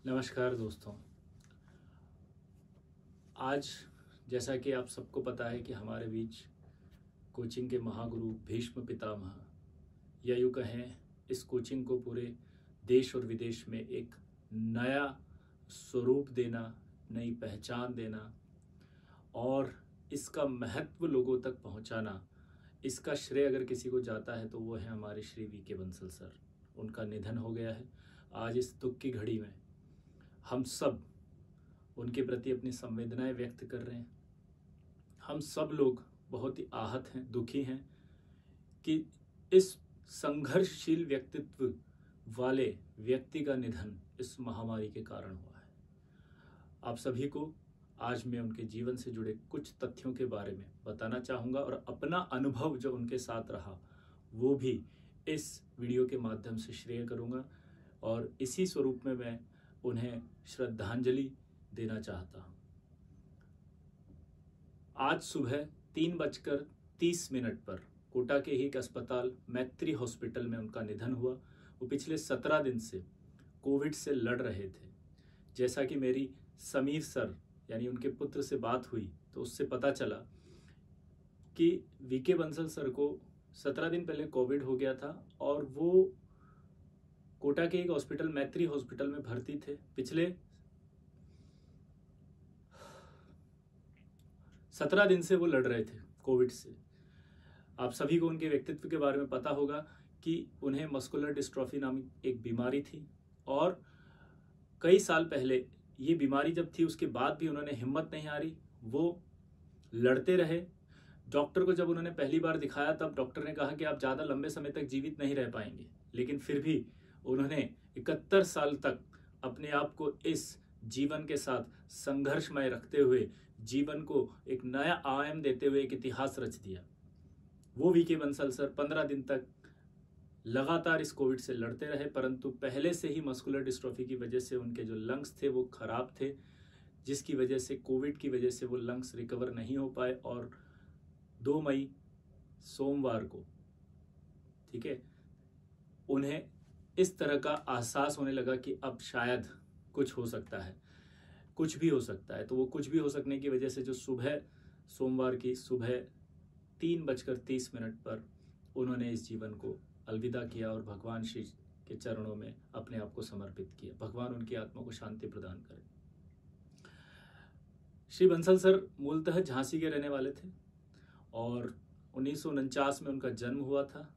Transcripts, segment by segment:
नमस्कार दोस्तों। आज जैसा कि आप सबको पता है कि हमारे बीच कोचिंग के महागुरु भीष्म पितामह या यूँ कहें इस कोचिंग को पूरे देश और विदेश में एक नया स्वरूप देना, नई पहचान देना और इसका महत्व लोगों तक पहुंचाना, इसका श्रेय अगर किसी को जाता है तो वो है हमारे श्री वीके बंसल सर। उनका निधन हो गया है। आज इस दुख की घड़ी में हम सब उनके प्रति अपनी संवेदनाएं व्यक्त कर रहे हैं। हम सब लोग बहुत ही आहत हैं, दुखी हैं कि इस संघर्षशील व्यक्तित्व वाले व्यक्ति का निधन इस महामारी के कारण हुआ है। आप सभी को आज मैं उनके जीवन से जुड़े कुछ तथ्यों के बारे में बताना चाहूँगा और अपना अनुभव जो उनके साथ रहा वो भी इस वीडियो के माध्यम से शेयर करूँगा और इसी स्वरूप में मैं उन्हें श्रद्धांजलि देना चाहता हूँ। आज सुबह 3:30 पर कोटा के ही एक अस्पताल मैत्री हॉस्पिटल में उनका निधन हुआ। वो पिछले 17 दिन से कोविड से लड़ रहे थे। जैसा कि मेरी समीर सर यानी उनके पुत्र से बात हुई तो उससे पता चला कि वीके बंसल सर को 17 दिन पहले कोविड हो गया था और वो कोटा के एक हॉस्पिटल मैत्री हॉस्पिटल में भर्ती थे। पिछले 17 दिन से वो लड़ रहे थे कोविड से। आप सभी को उनके व्यक्तित्व के बारे में पता होगा कि उन्हें मस्कुलर डिस्ट्रॉफी नामक एक बीमारी थी और कई साल पहले ये बीमारी जब थी उसके बाद भी उन्होंने हिम्मत नहीं हारी, वो लड़ते रहे। डॉक्टर को जब उन्होंने पहली बार दिखाया तब डॉक्टर ने कहा कि आप ज़्यादा लंबे समय तक जीवित नहीं रह पाएंगे, लेकिन फिर भी उन्होंने 71 साल तक अपने आप को इस जीवन के साथ संघर्षमय रखते हुए जीवन को एक नया आयाम देते हुए एक इतिहास रच दिया। वो वीके बंसल सर 15 दिन तक लगातार इस कोविड से लड़ते रहे, परंतु पहले से ही मस्कुलर डिस्ट्रॉफी की वजह से उनके जो लंग्स थे वो खराब थे, जिसकी वजह से कोविड की वजह से वो लंग्स रिकवर नहीं हो पाए और 2 मई सोमवार को उन्हें इस तरह का एहसास होने लगा कि अब शायद कुछ हो सकता है, कुछ भी हो सकता है। तो वो कुछ भी हो सकने की वजह से जो सुबह सोमवार की सुबह 3:30 पर उन्होंने इस जीवन को अलविदा किया और भगवान श्री के चरणों में अपने आप को समर्पित किया। भगवान उनकी आत्मा को शांति प्रदान करे। श्री बंसल सर मूलतः झांसी के रहने वाले थे और 1949 में उनका जन्म हुआ था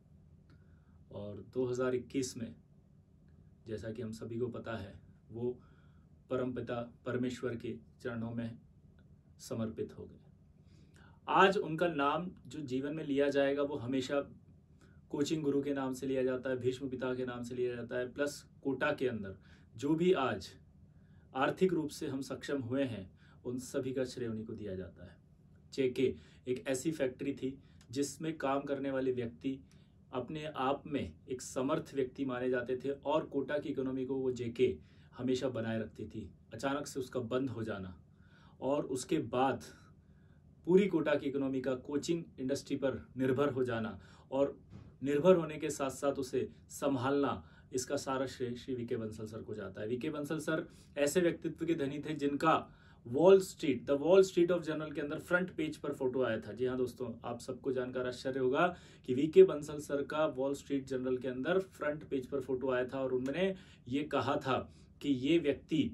और 2021 में, जैसा कि हम सभी को पता है, वो परमपिता परमेश्वर के चरणों में समर्पित हो गए। आज उनका नाम जो जीवन में लिया जाएगा वो हमेशा कोचिंग गुरु के नाम से लिया जाता है, भीष्म पिता के नाम से लिया जाता है, प्लस कोटा के अंदर जो भी आज आर्थिक रूप से हम सक्षम हुए हैं उन सभी का श्रेय उन्हीं को दिया जाता है। जेके एक ऐसी फैक्ट्री थी जिसमें काम करने वाले व्यक्ति अपने आप में एक समर्थ व्यक्ति माने जाते थे और कोटा की इकोनॉमी को वो जेके हमेशा बनाए रखती थी। अचानक से उसका बंद हो जाना और उसके बाद पूरी कोटा की इकोनॉमी का कोचिंग इंडस्ट्री पर निर्भर हो जाना और निर्भर होने के साथ साथ उसे संभालना, इसका सारा श्रेय श्री वीके बंसल सर को जाता है। वीके बंसल सर ऐसे व्यक्तित्व के धनी थे जिनका the Wall Street of Journal के अंदर फ्रंट पेज पर फोटो आया था। जी हाँ दोस्तों, आप सबको जानकर आश्चर्य होगा कि वीके बंसल सर का वॉल स्ट्रीट जर्नल के अंदर फ्रंट पेज पर फोटो आया था और उन्होंने ये कहा था कि ये व्यक्ति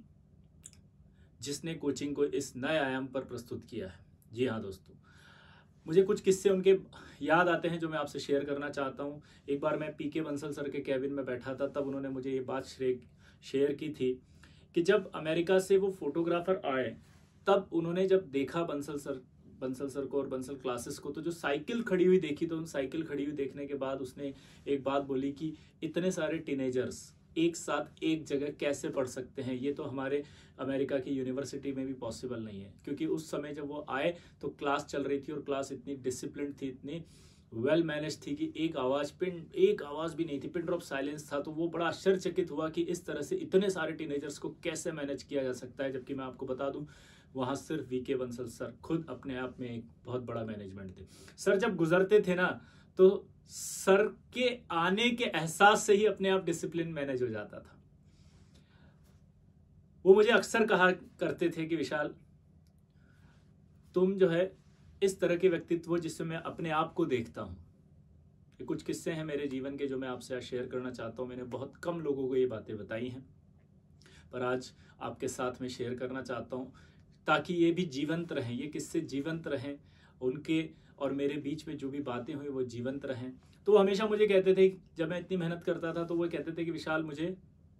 जिसने कोचिंग को इस नए आयाम पर प्रस्तुत किया है। जी हाँ दोस्तों, मुझे कुछ किस्से उनके याद आते हैं जो मैं आपसे शेयर करना चाहता हूँ। एक बार मैं पीके बंसल सर के कैबिन में बैठा था, तब उन्होंने मुझे ये बात शेयर की थी कि जब अमेरिका से वो फोटोग्राफर आए तब उन्होंने जब देखा बंसल सर को और बंसल क्लासेस को, तो जो साइकिल खड़ी हुई देखी, तो उन साइकिल खड़ी हुई देखने के बाद उसने एक बात बोली कि इतने सारे टीनेजर्स एक साथ एक जगह कैसे पढ़ सकते हैं, ये तो हमारे अमेरिका की यूनिवर्सिटी में भी पॉसिबल नहीं है। क्योंकि उस समय जब वो आए तो क्लास चल रही थी और क्लास इतनी डिसिप्लिन थी, इतनी वेल मैनेज थी कि एक आवाज भी नहीं थी, पिन ड्रॉप साइलेंस था। तो वो बड़ा आश्चर्यचकित हुआ कि इस तरह से इतने सारे टीनेजर्स को कैसे मैनेज किया जा सकता है। जबकि मैं आपको बता दूं वहां सिर्फ वीके बंसल सर खुद अपने आप में एक बहुत बड़ा मैनेजमेंट थे। सर जब गुजरते थे ना तो सर के आने के एहसास से ही अपने आप डिसिप्लिन मैनेज हो जाता था। वो मुझे अक्सर कहा करते थे कि विशाल, तुम जो है इस तरह के व्यक्तित्व हो जिससे मैं अपने आप को देखता हूँ। ये कुछ किस्से हैं मेरे जीवन के जो मैं आपसे आज शेयर करना चाहता हूँ। मैंने बहुत कम लोगों को ये बातें बताई हैं, पर आज आपके साथ में शेयर करना चाहता हूँ ताकि ये भी जीवंत रहें, ये किस्से जीवंत रहें, उनके और मेरे बीच में जो भी बातें हुई वो जीवंत रहें। तो वो हमेशा मुझे कहते थे, जब मैं इतनी मेहनत करता था तो वो कहते थे कि विशाल, मुझे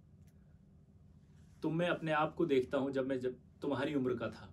तुम में अपने आप को देखता हूँ जब तुम्हारी उम्र का था।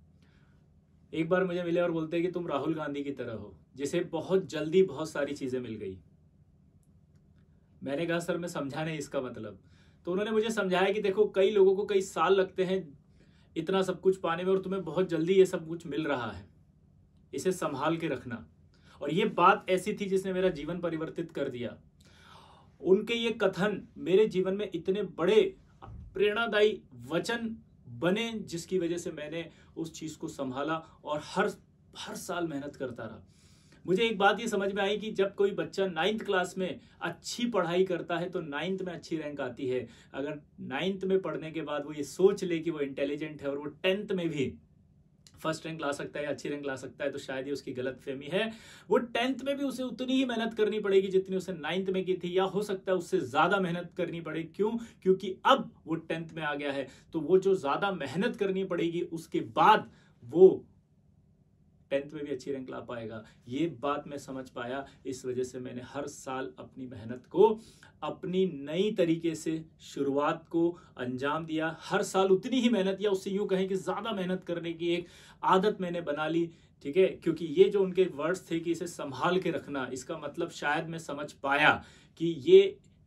एक बार मुझे मिले और बोलते कि तुम राहुल गांधी की तरह हो जिसे बहुत जल्दी बहुत सारी चीजें मिल गई। मैंने कहा सर मैं समझा नहीं इसका मतलब। तो उन्होंने मुझे समझाया कि देखो, कई लोगों को कई साल लगते हैं इतना सब कुछ पाने में और तुम्हें बहुत जल्दी ये सब कुछ मिल रहा है, इसे संभाल के रखना। और ये बात ऐसी थी जिसने मेरा जीवन परिवर्तित कर दिया। उनके ये कथन मेरे जीवन में इतने बड़े प्रेरणादायी वचन बने जिसकी वजह से मैंने उस चीज को संभाला और हर साल मेहनत करता रहा। मुझे एक बात ये समझ में आई कि जब कोई बच्चा 9th क्लास में अच्छी पढ़ाई करता है तो 9th में अच्छी रैंक आती है। अगर 9th में पढ़ने के बाद वो ये सोच ले कि वो इंटेलिजेंट है और वो 10th में भी फर्स्ट रैंक ला सकता है, अच्छी रैंक ला सकता है, तो शायद ये उसकी गलतफहमी है। वो 10th में भी उसे उतनी ही मेहनत करनी पड़ेगी जितनी उसे 9th में की थी, या हो सकता है उससे ज्यादा मेहनत करनी पड़े। क्यों? क्योंकि अब वो 10th में आ गया है, तो वो जो ज्यादा मेहनत करनी पड़ेगी उसके बाद वो 10th में भी अच्छी रैंक ला पाएगा। ये बात मैं समझ पाया। इस वजह से मैंने हर साल अपनी मेहनत को अपनी नई तरीके से शुरुआत को अंजाम दिया। हर साल उतनी ही मेहनत, या उससे यूं कहें कि ज्यादा मेहनत करने की एक आदत मैंने बना ली। ठीक है, क्योंकि ये जो उनके वर्ड्स थे कि इसे संभाल के रखना, इसका मतलब शायद मैं समझ पाया कि ये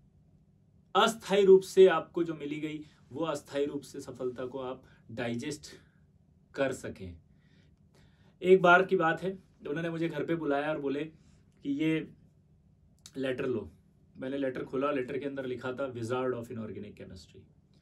अस्थायी रूप से आपको जो मिली गई वो अस्थायी रूप से सफलता को आप डाइजेस्ट कर सकें। एक बार की बात है, उन्होंने मुझे घर पे बुलाया और बोले कि ये लेटर लो। मैंने लेटर खोला, लेटर के अंदर लिखा था विजार्ड ऑफ इनऑर्गेनिक केमिस्ट्री।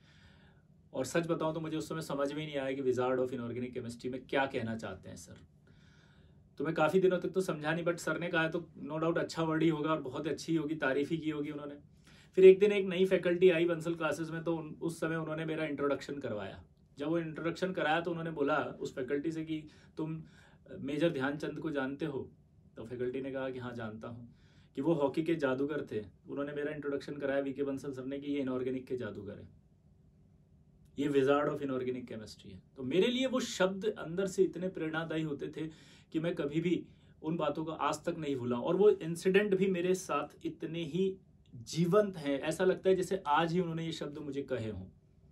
और सच बताऊं तो मुझे उस समय समझ में नहीं आया कि विजार्ड ऑफ इनऑर्गेनिक केमिस्ट्री में क्या कहना चाहते हैं सर। तो मैं काफ़ी दिनों तक तो समझा नहीं, बट सर ने कहा तो नो डाउट अच्छा वर्ड ही होगा और बहुत अच्छी होगी, तारीफ ही की होगी उन्होंने। फिर एक दिन एक नई फैकल्टी आई बंसल क्लासेस में, तो उस समय उन्होंने मेरा इंट्रोडक्शन करवाया। जब वो इंट्रोडक्शन कराया तो उन्होंने बोला उस फैकल्टी से कि तुम मेजर ध्यानचंद को जानते हो? तो फैकल्टी ने कहा कि हाँ जानता हूँ, कि वो हॉकी के जादूगर थे। उन्होंने मेरा इंट्रोडक्शन कराया वीके बंसल सर ने कि ये इनऑर्गेनिक के जादूगर है, ये विजार्ड ऑफ इनऑर्गेनिक केमिस्ट्री है। तो मेरे लिए वो शब्द अंदर से इतने प्रेरणादायी होते थे कि मैं कभी भी उन बातों को आज तक नहीं भूला। और वो इंसिडेंट भी मेरे साथ इतने ही जीवंत हैं, ऐसा लगता है जैसे आज ही उन्होंने ये शब्द मुझे कहे हों।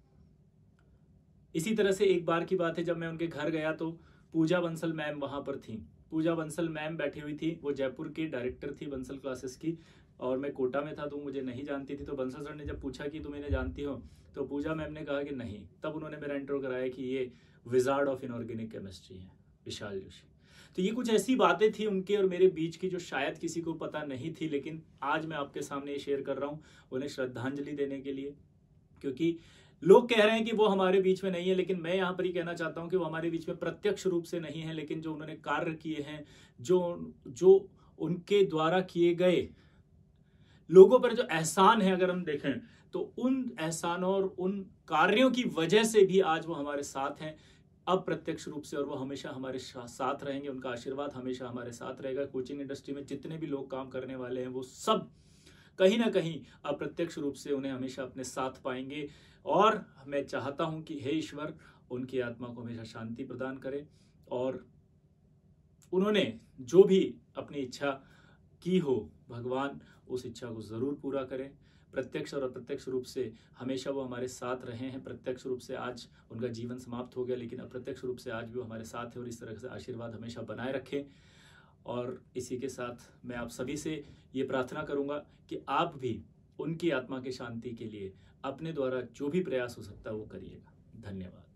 इसी तरह से एक बार की बात है, जब मैं उनके घर गया तो पूजा बंसल मैम वहां पर थी। पूजा बंसल मैम बैठी हुई थी, वो जयपुर की डायरेक्टर थी बंसल क्लासेस की, और मैं कोटा में था तो मुझे नहीं जानती थी। तो बंसल सर ने जब पूछा कि तुम इन्हें जानती हो, तो पूजा मैम ने कहा कि नहीं। तब उन्होंने मेरा इंट्रो कराया कि ये विजार्ड ऑफ इनऑर्गेनिक केमिस्ट्री है, विशाल जोशी। तो ये कुछ ऐसी बातें थी उनके और मेरे बीच की जो शायद किसी को पता नहीं थी, लेकिन आज मैं आपके सामने ये शेयर कर रहा हूँ उन्हें श्रद्धांजलि देने के लिए। क्योंकि लोग कह रहे हैं कि वो हमारे बीच में नहीं है, लेकिन मैं यहाँ पर ही कहना चाहता हूँ कि वो हमारे बीच में प्रत्यक्ष रूप से नहीं है, लेकिन जो उन्होंने कार्य किए हैं, जो उनके द्वारा किए गए लोगों पर जो एहसान है, अगर हम देखें तो उन एहसानों और उन कार्यों की वजह से भी आज वो हमारे साथ हैं अप्रत्यक्ष रूप से, और वो हमेशा हमारे साथ रहेंगे। उनका आशीर्वाद हमेशा हमारे साथ रहेगा। कोचिंग इंडस्ट्री में जितने भी लोग काम करने वाले हैं वो सब कहीं ना कहीं अप्रत्यक्ष रूप से उन्हें हमेशा अपने साथ पाएंगे। और मैं चाहता हूं कि हे ईश्वर उनकी आत्मा को हमेशा शांति प्रदान करे, और उन्होंने जो भी अपनी इच्छा की हो भगवान उस इच्छा को जरूर पूरा करें। प्रत्यक्ष और अप्रत्यक्ष रूप से हमेशा वो हमारे साथ रहे हैं। प्रत्यक्ष रूप से आज उनका जीवन समाप्त हो गया, लेकिन अप्रत्यक्ष रूप से आज भी वो हमारे साथ है, और इस तरह से आशीर्वाद हमेशा बनाए रखें। और इसी के साथ मैं आप सभी से ये प्रार्थना करूंगा कि आप भी उनकी आत्मा की शांति के लिए अपने द्वारा जो भी प्रयास हो सकता है वो करिएगा। धन्यवाद।